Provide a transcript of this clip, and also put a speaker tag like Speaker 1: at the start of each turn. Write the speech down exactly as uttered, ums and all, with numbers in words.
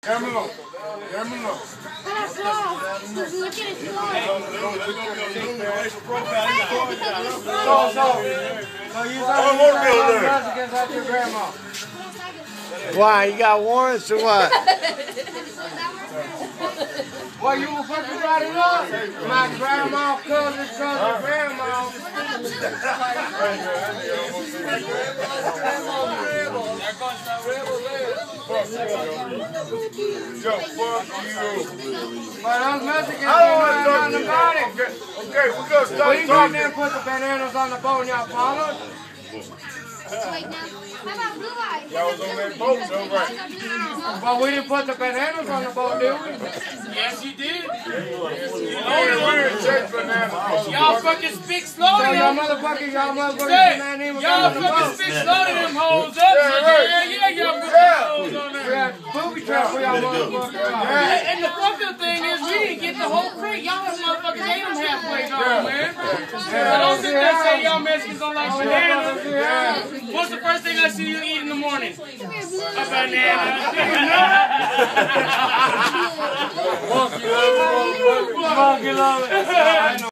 Speaker 1: Llámelo, llámelo.
Speaker 2: That's slow. Look at it slow.
Speaker 1: So, so, so you thought you got Mexicans at your grandma?
Speaker 3: Why? You got warrants or what?
Speaker 1: Well, you were fucking brought it up. My grandma, cousin, cousin, grandma. Yo, fuck you. But those Mexicans don't know nothing about it. Okay, we're gonna start
Speaker 2: We
Speaker 1: talking.
Speaker 2: didn't
Speaker 1: There put the bananas on the boat, y'all followed?
Speaker 2: Wait, now. How about blue eyes?
Speaker 1: Y'all was on that boat, though, right? But we didn't put the bananas on the boat, did we?
Speaker 4: Yes, you did.
Speaker 1: Y'all
Speaker 4: fucking speak slow to
Speaker 1: So y'all
Speaker 4: them.
Speaker 1: motherfuckers, y'all motherfuckers,
Speaker 4: Hey,
Speaker 1: man, even
Speaker 4: y'all
Speaker 1: on the
Speaker 4: fucking
Speaker 1: boat.
Speaker 4: speak slow to them hoes up. So
Speaker 1: Yeah,
Speaker 4: yeah,
Speaker 1: right.
Speaker 4: yeah, y'all put them hoes on
Speaker 1: We
Speaker 4: there.
Speaker 1: had booby traps for y'all motherfuckers.
Speaker 4: And, and the fucked up thing is, we didn't get the whole crate. Y'all motherfuckers ate them halfway gone, man. So don't sit there and say y'all Mexicans don't like bananas. What's the first thing I see you eat in the morning? A banana.
Speaker 1: Monkey love it. Monkey love it.